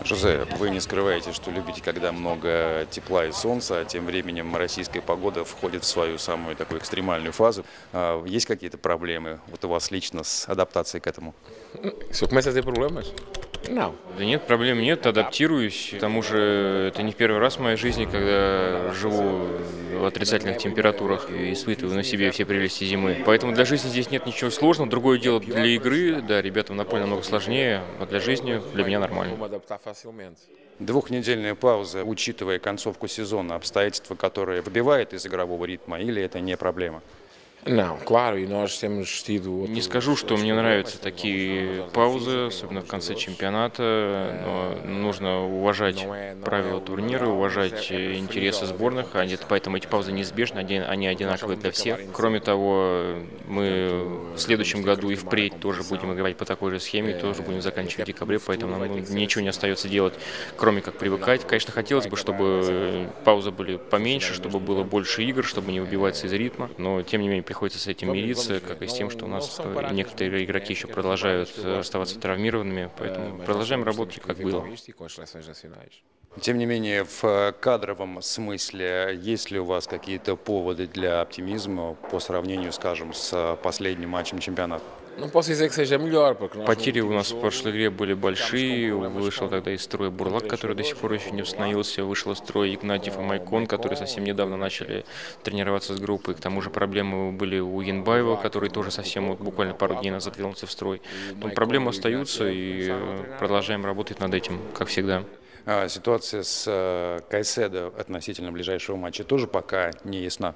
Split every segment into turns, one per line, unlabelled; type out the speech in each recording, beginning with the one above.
Жозе, вы не скрываете, что любите, когда много тепла и солнца, а тем временем российская погода входит в свою самую такую экстремальную фазу. Есть какие-то проблемы вот у вас лично с адаптацией к этому?
Se eu começo a ter problemas? Não.
Да нет, проблем нет, адаптируюсь. К тому же это не в первый раз в моей жизни, когда живу в отрицательных температурах и испытываю на себе все прелести зимы. Поэтому для жизни здесь нет ничего сложного. Другое дело для игры, да, ребятам на поле намного сложнее, а для жизни для меня нормально.
Vou-me adaptar facilmente.
Двухнедельная пауза, учитывая концовку сезона, обстоятельства, которые выбивают из игрового ритма, или это не проблема?
Não, claro, e nós temos tido
Не скажу, что мне нравятся такие паузы, особенно в конце чемпионата, но нужно уважать правила турнира, уважать интересы сборных, поэтому эти паузы неизбежны, они одинаковые для всех. Кроме того, мы в следующем году и впредь тоже будем играть по такой же схеме, тоже будем заканчивать в декабре, поэтому нам ничего не остается делать, кроме как привыкать. Конечно, хотелось бы, чтобы паузы были поменьше, чтобы было больше игр, чтобы не выбиваться из ритма, но тем не менее приходится с этим мириться, как и с тем, что у нас некоторые игроки еще продолжают оставаться травмированными, поэтому продолжаем работать, как было.
e com as seleções nacionais.
Тем не менее, в кадровом смысле, есть ли у вас какие-то поводы для оптимизма по сравнению, скажем, с последним матчем чемпионата?
Não posso dizer que seja melhor, porque nós
Потери у нас в прошлой игре были большие, вышел тогда из строя Бурлак, который до сих пор еще не восстановился, вышел из строя Игнатьев и Майкон, которые совсем недавно начали тренироваться с группой, к тому же проблемы были у Янбаева, который тоже совсем вот буквально пару дней назад вернулся в строй. Но проблемы остаются и продолжаем работать над этим, как всегда.
Ситуация с Кайседо относительно ближайшего матча тоже пока не ясна.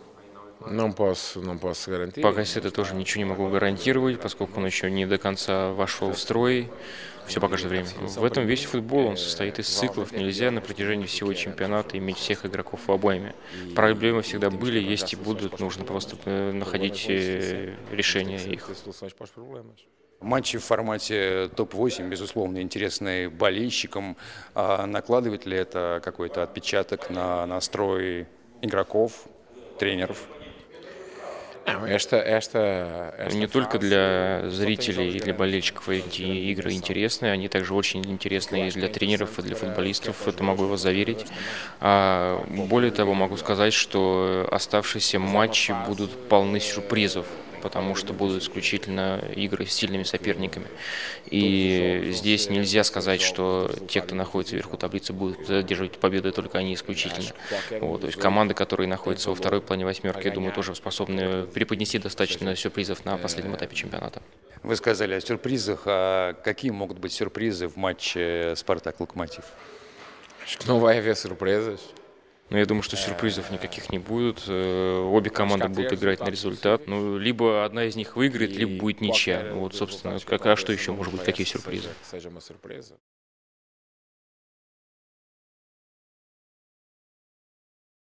não posso garantir.
Пока с это тоже ничего не могу гарантировать, поскольку он еще не до конца вошел в строй. Все покажет время. В этом весь футбол, он состоит из циклов. Нельзя на протяжении всего чемпионата иметь всех игроков в обойме. Проблемы всегда были, есть и будут. Нужно просто находить решение их.
Soluções para os problemas.
Матчи в формате топ-8, безусловно, интересны болельщикам. Накладывает ли это какой-то отпечаток на настрой игроков, тренеров?
Não,
Не только для зрителей и для болельщиков эти игры интересны, они также очень интересны и для тренеров, и для футболистов, это могу вас заверить. Более того, могу сказать, что оставшиеся матчи будут полны сюрпризов, потому что будут исключительно игры с сильными соперниками. И здесь нельзя сказать, что те, кто находится вверху таблицы, будут одерживать победы только они исключительно. Вот, то есть команды, которые находятся во второй плане восьмерки, я думаю, тоже способны преподнести достаточно сюрпризов на последнем этапе чемпионата.
Вы сказали о сюрпризах, а какие могут быть сюрпризы в матче «Спартак-Локомотив»?
Acho que não vai haver surpresas.
Но я думаю, что сюрпризов никаких не будет. Обе команды будут играть на результат. Ну, либо одна из них выиграет, либо будет ничья. Вот, собственно, а что еще может быть, какие сюрпризы?
Que seja uma surpresa.